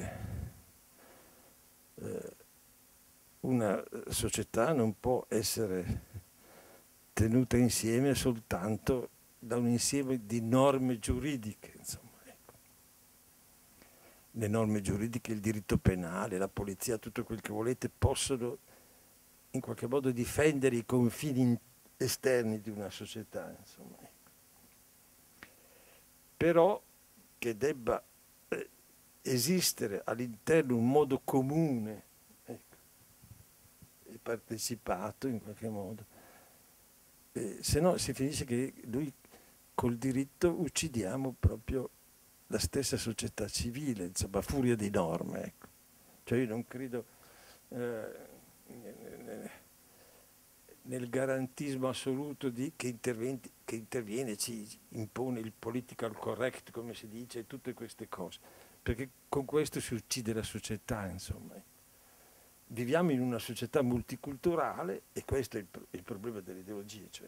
una società non può essere tenuta insieme soltanto da un insieme di norme giuridiche, insomma, ecco. Le norme giuridiche, il diritto penale, la polizia, tutto quel che volete, possono in qualche modo difendere i confini esterni di una società, insomma, ecco. Però che debba esistere all'interno un modo comune, ecco, e partecipato in qualche modo, se no si finisce che noi col diritto uccidiamo proprio la stessa società civile, insomma, a furia di norme, ecco. Cioè io non credo nel garantismo assoluto che interviene, ci impone il political correct, come si dice, e tutte queste cose, perché con questo si uccide la società, insomma. Viviamo in una società multiculturale e questo è il problema dell'ideologia, cioè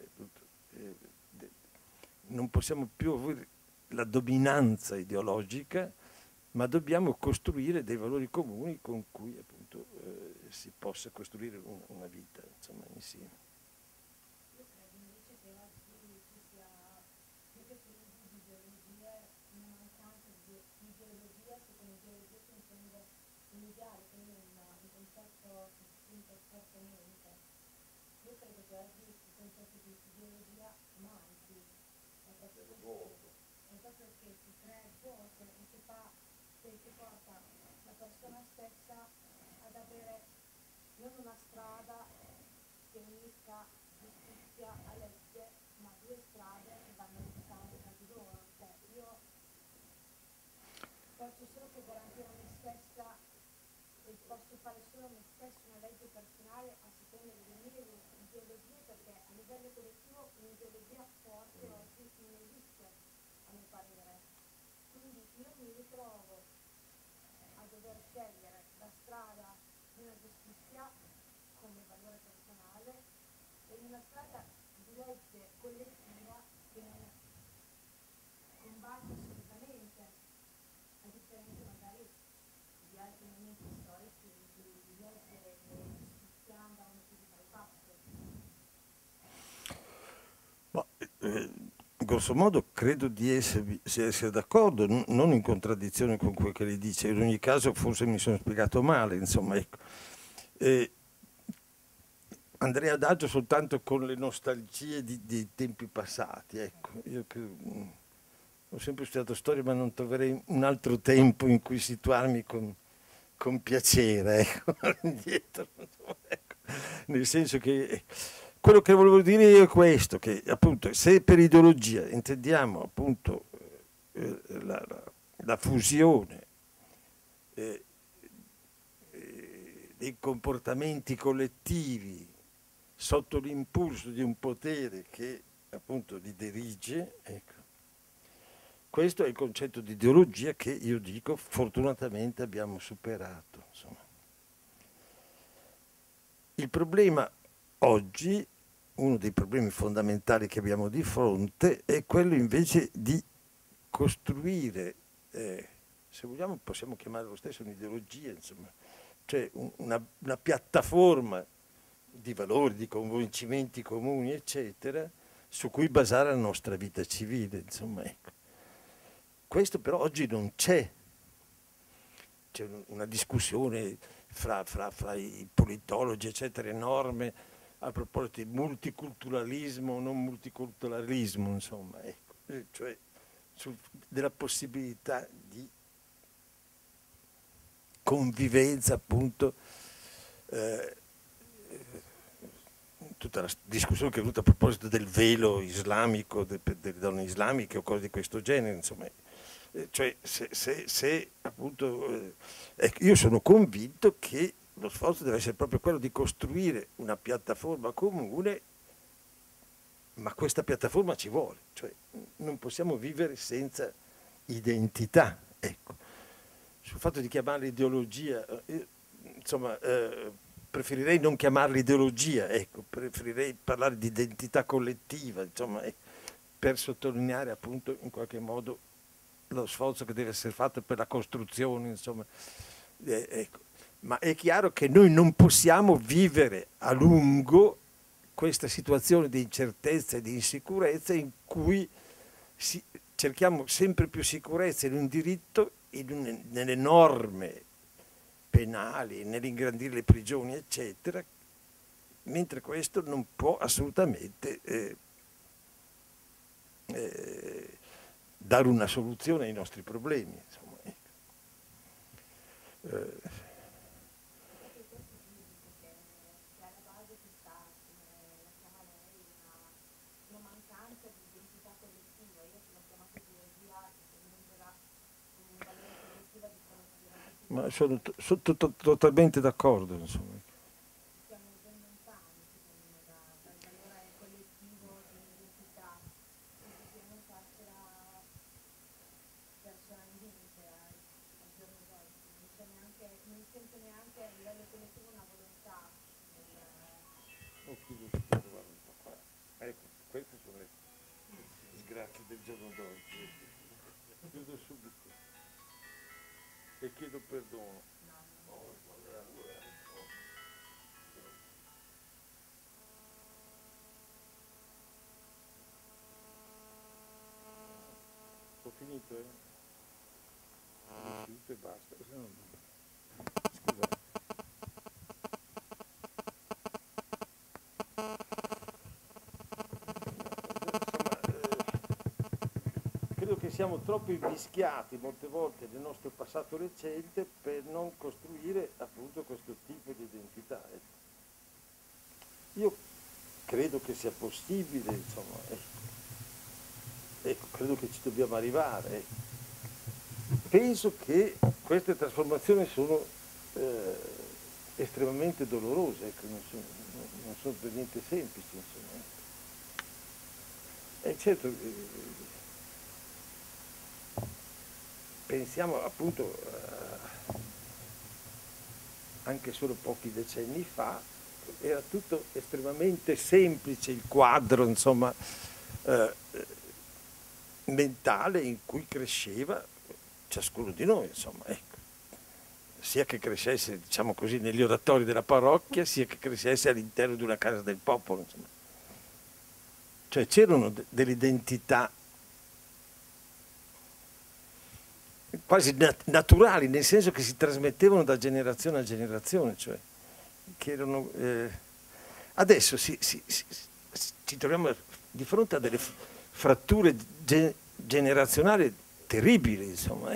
non possiamo più avere la dominanza ideologica, ma dobbiamo costruire dei valori comuni con cui appunto si possa costruire una vita, insomma, insieme. Io credo invece che oggi ci sia più che crisi di ideologie, una mancanza di ideologia, se con ideologia si intende un ideale, quindi un concetto che si sente fortemente. Io credo che oggi il concetto di ideologia manchi, è proprio che si crea il vuoto e che porta la persona stessa ad avere non una strada che unisca giustizia a legge, ma due strade che vanno a lottare tra di loro. Cioè, io posso solo che garantire a me stessa e posso fare solo a me stesso una legge personale a seconda delle mie ideologie, perché a livello collettivo un'ideologia forte oggi non esiste, a mio parere. Quindi io mi ritrovo a dover scegliere la strada di una giustizia come valore personale e di una strada di legge collettiva che non combatte assolutamente, a differenza magari di altri momenti storici in cui legge e giustizia andavano più di pari passo. Grosso modo credo di essere d'accordo, non in contraddizione con quel che lei dice, in ogni caso forse mi sono spiegato male, insomma, ecco. Andrei adagio soltanto con le nostalgie di tempi passati, ecco. Io ho sempre studiato storia, ma non troverei un altro tempo in cui situarmi con piacere, ecco, indietro, ecco. Nel senso che quello che volevo dire è questo, che appunto se per ideologia intendiamo appunto la fusione dei comportamenti collettivi sotto l'impulso di un potere che appunto li dirige, ecco. Questo è il concetto di ideologia che io dico fortunatamente abbiamo superato, insomma. Il problema oggi, uno dei problemi fondamentali che abbiamo di fronte, è quello invece di costruire, se vogliamo possiamo chiamare lo stesso un'ideologia, insomma, cioè una piattaforma di valori, di convincimenti comuni, eccetera, su cui basare la nostra vita civile, insomma, ecco. Questo però oggi non c'è. C'è una discussione fra i politologi, eccetera, enorme a proposito di multiculturalismo o non multiculturalismo, insomma, ecco. Cioè della possibilità di convivenza, appunto, tutta la discussione che è venuta a proposito del velo islamico, delle donne islamiche o cose di questo genere, insomma. Cioè, se appunto, ecco, io sono convinto che lo sforzo deve essere proprio quello di costruire una piattaforma comune, ma questa piattaforma ci vuole, cioè non possiamo vivere senza identità, ecco. Sul fatto di chiamarla ideologia, insomma, preferirei non chiamarla ideologia, ecco, preferirei parlare di identità collettiva, insomma, per sottolineare appunto in qualche modo lo sforzo che deve essere fatto per la costruzione, insomma. Ecco. Ma è chiaro che noi non possiamo vivere a lungo questa situazione di incertezza e di insicurezza in cui cerchiamo sempre più sicurezza in un diritto, nelle norme penali, nell'ingrandire le prigioni, eccetera, mentre questo non può assolutamente dare una soluzione ai nostri problemi. Insomma. Ma sono totalmente d'accordo, insomma. Siamo ben lontani, secondo me, dal valore collettivo dell'identità, penso sia una passera personalmente al giorno d'oggi, non sento neanche a livello collettivo una volontà Ecco, queste sono le disgrazie del giorno d'oggi. Chiudo subito e chiedo perdono. Ho finito, Ho finito e basta. Scusate. Credo che siamo troppo invischiati molte volte nel nostro passato recente per non costruire appunto questo tipo di identità. Io credo che sia possibile, insomma, ecco, credo che ci dobbiamo arrivare. Penso che queste trasformazioni sono estremamente dolorose, ecco, non sono per niente semplici, insomma. E certo, pensiamo appunto anche solo pochi decenni fa, era tutto estremamente semplice il quadro, insomma, mentale in cui cresceva ciascuno di noi, insomma, ecco. Sia che crescesse, diciamo così, negli oratori della parrocchia, sia che crescesse all'interno di una casa del popolo, insomma. Cioè c'erano delle identità quasi naturali, nel senso che si trasmettevano da generazione a generazione, cioè che erano adesso ci troviamo di fronte a delle fratture generazionali terribili, insomma.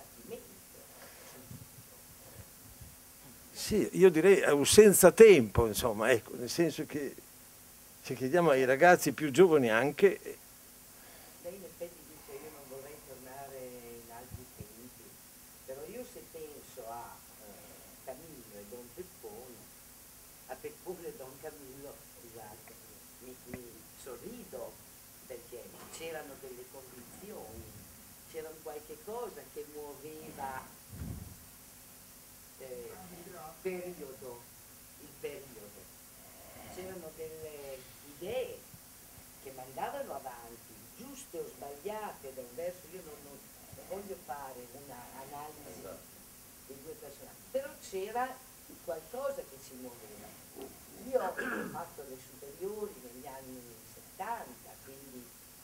Sì, io direi a un senza tempo, insomma, ecco, nel senso che se chiediamo ai ragazzi più giovani anche. Lei in effetti dice io non vorrei tornare in altri tempi, però io se penso a Camillo e Don Peppone, a Peppone e Don Camillo, scusate, mi sorrido perché c'erano delle condizioni, c'era un qualche cosa che muoveva il periodo, c'erano delle idee che mandavano avanti, giuste o sbagliate da un verso, io non voglio fare un'analisi dei due personaggi, però c'era qualcosa che ci muoveva. Io ho fatto le superiori negli anni 70, quindi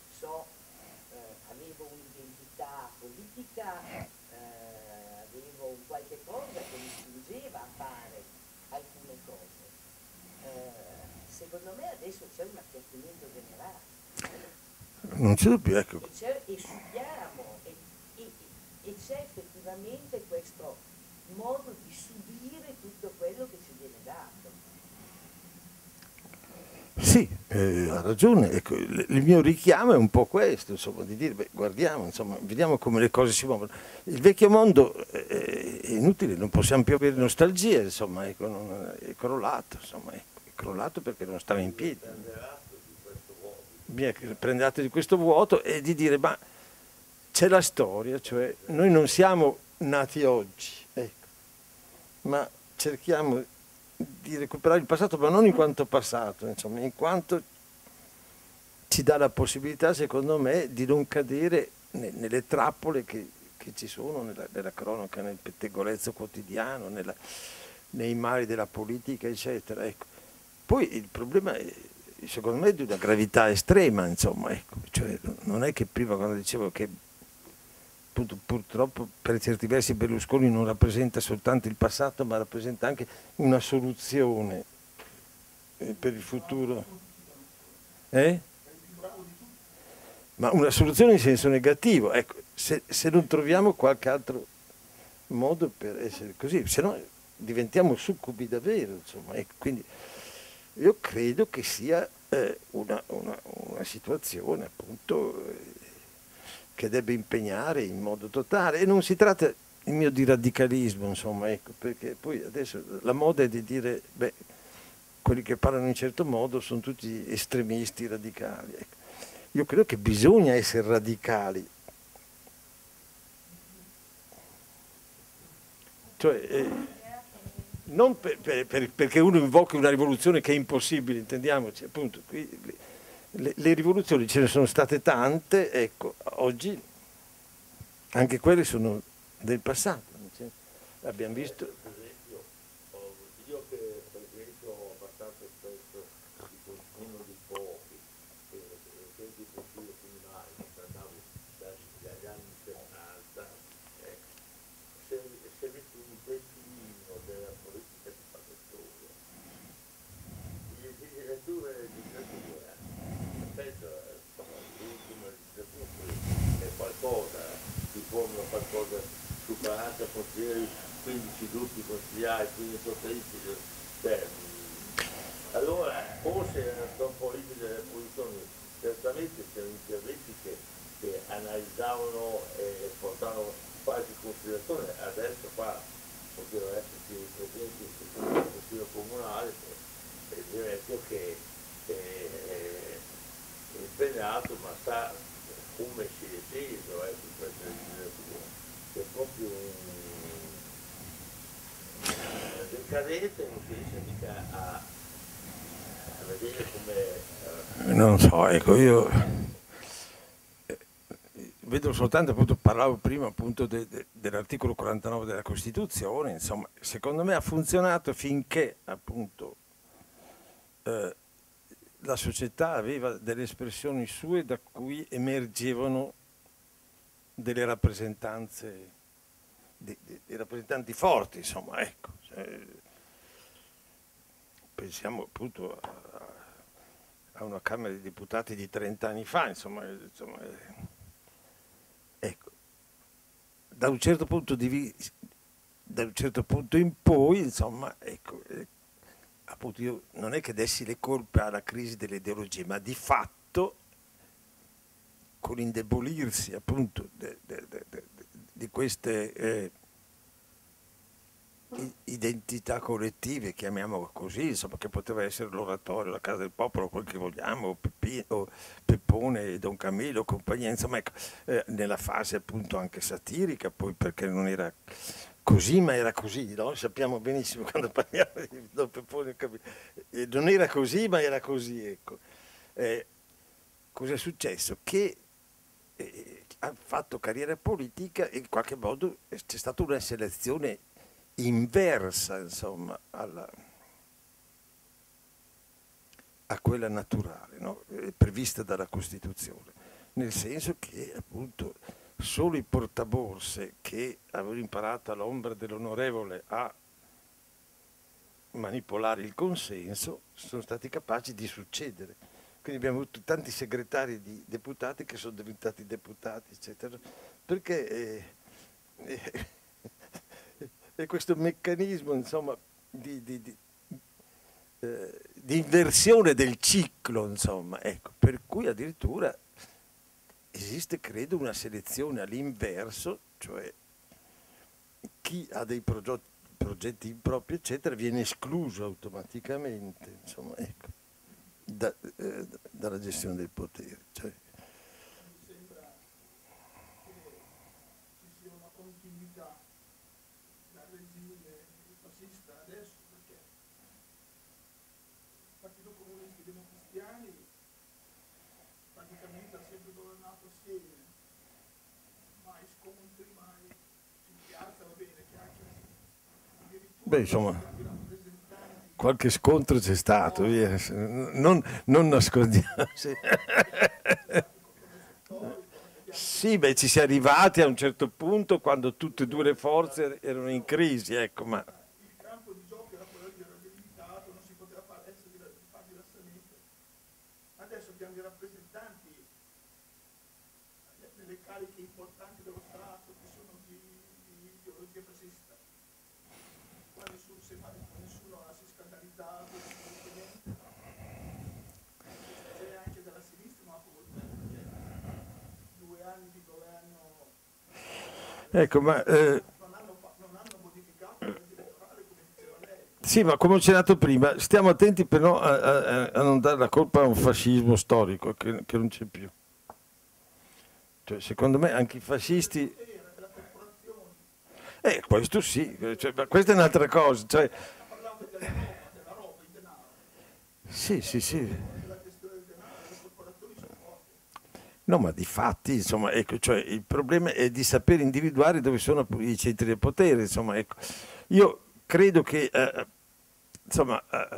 avevo un'identità politica, avevo un qualche cosa che mi spingeva a fare alcune cose. Secondo me adesso c'è un appiattimento generale. Non c'è dubbio, ecco. E subiamo, e c'è effettivamente questo modo di subire tutto quello che ci viene dato. Sì, ha ragione. Ecco, il mio richiamo è un po' questo, insomma, di dire, beh, guardiamo, insomma, vediamo come le cose si muovono. Il vecchio mondo è inutile, non possiamo più avere nostalgia, insomma, ecco, è crollato, insomma, ecco, è crollato perché non stava in piedi. Bisogna prendere atto di questo vuoto e di dire, ma c'è la storia, cioè noi non siamo nati oggi, ecco, ma cerchiamo di recuperare il passato, ma non in quanto passato, insomma, in quanto ci dà la possibilità, secondo me, di non cadere nelle trappole che ci sono nella cronaca, nel pettegolezzo quotidiano, nei mali della politica, eccetera. Ecco. Poi il problema è, secondo me, di una gravità estrema, insomma, ecco. Cioè, non è che prima, quando dicevo che appunto, purtroppo per certi versi Berlusconi non rappresenta soltanto il passato, ma rappresenta anche una soluzione per il futuro. Ma una soluzione in senso negativo. Ecco, se non troviamo qualche altro modo per essere così, se no diventiamo succubi davvero, insomma. Ecco, quindi io credo che sia una situazione, appunto, che debba impegnare in modo totale, e non si tratta il mio di radicalismo, insomma, ecco, perché poi adesso la moda è di dire, beh, quelli che parlano in un certo modo sono tutti estremisti radicali, ecco. Io credo che bisogna essere radicali, cioè non perché uno invochi una rivoluzione che è impossibile, intendiamoci, appunto, qui le rivoluzioni ce ne sono state tante, ecco, oggi anche quelle sono del passato, abbiamo visto. Io che per esempio ho abbastanza spesso uno di pochi, che senti il consiglio comunale, non trattavo dagli anni 70, se metti un pezzettino della politica di Padottore, le legislature, penso, insomma, l'ultima legislatura è qualcosa, si formano qualcosa su 40 consiglieri, 15 gruppi consigliari, 15 socialisti, cioè, allora forse sono un po' limite delle posizioni, certamente c'erano interventi che analizzavano e portavano qualche considerazione, adesso qua poteva esserci il presidente del Consiglio Comunale, per esempio, che è impegnato ma sa come si è teso su questa legislatura, è proprio una decadenza, non si riesce mica a vedere come... Non so, ecco, io vedo soltanto, appunto, parlavo prima appunto dell'articolo 49 della Costituzione, insomma, secondo me ha funzionato finché appunto la società aveva delle espressioni sue da cui emergevano delle rappresentanze, dei rappresentanti forti, insomma, ecco. Pensiamo appunto a una Camera dei Deputati di 30 anni fa, insomma, ecco. Da un certo punto in poi, insomma, ecco, appunto io non è che dessi le colpe alla crisi delle ideologie, ma di fatto con l'indebolirsi appunto di queste identità collettive, chiamiamolo così, insomma, che poteva essere l'oratorio, la Casa del Popolo, quel che vogliamo, o Peppone, Don Camillo, compagnia, insomma, ecco, nella fase appunto anche satirica, poi perché non era così, ma era così, no? Sappiamo benissimo quando parliamo di Don Peppone, non era così, ma era così, ecco. Cosa è successo? Che ha fatto carriera politica e in qualche modo c'è stata una selezione inversa, insomma, a quella naturale, no? Prevista dalla Costituzione, nel senso che appunto solo i portaborse che avevano imparato all'ombra dell'onorevole a manipolare il consenso sono stati capaci di succedere. Quindi abbiamo avuto tanti segretari di deputati che sono diventati deputati, eccetera, perché è questo meccanismo, insomma, di inversione del ciclo, insomma, ecco, per cui addirittura esiste, credo, una selezione all'inverso, cioè chi ha dei progetti impropri, eccetera, viene escluso automaticamente, insomma, ecco, dalla gestione del potere. Cioè. Mi sembra che ci sia una continuità dal regime fascista adesso, perché il Partito Comunista Democristiani praticamente ha sempre governato assieme, mai scontri, mai in piazza, va bene, chiacchiere, addirittura Beh, insomma, i rappresentanti qualche scontro c'è stato, via. Non nascondiamo. Sì. Sì, beh, ci si è arrivati a un certo punto quando tutte e due le forze erano in crisi, ecco, ma il campo di gioco era quello era delimitato, non si poteva fare diversamente. Adesso abbiamo dei rappresentanti nelle cariche importanti dello Stato che sono di ideologia fascista. Qua nessuno si è scandalizzato, niente. C'è anche dalla sinistra una colpa, perché 2 anni di governo ecco, ma non hanno modificato la legge elettorale come diceva lei. sì, ma come ho accennato prima, stiamo attenti però a non dare la colpa a un fascismo storico che non c'è più. Cioè, secondo me anche i fascisti... questo sì, cioè, ma questa è un'altra cosa. Cioè... Parlando della roba, il denaro, Sì, sì, sì. della questione del denaro, le corporazioni sono forti. No, ma di fatti, insomma, ecco, cioè, il problema è di sapere individuare dove sono i centri del potere, insomma, ecco. Io credo che, insomma,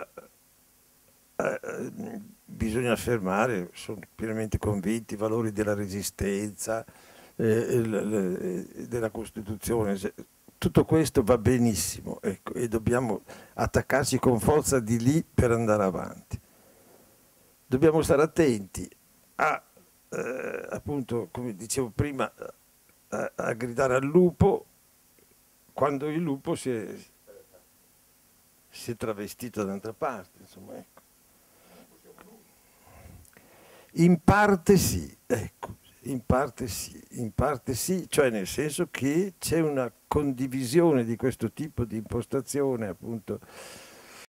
bisogna affermare, sono pienamente convinti, i valori della resistenza, della Costituzione. Tutto questo va benissimo, ecco, e dobbiamo attaccarci con forza di lì per andare avanti. Dobbiamo stare attenti a, appunto, come dicevo prima, a gridare al lupo quando il lupo si è travestito da un'altra parte, insomma, ecco. In parte sì, ecco, in parte sì, cioè nel senso che c'è una condivisione di questo tipo di impostazione, appunto,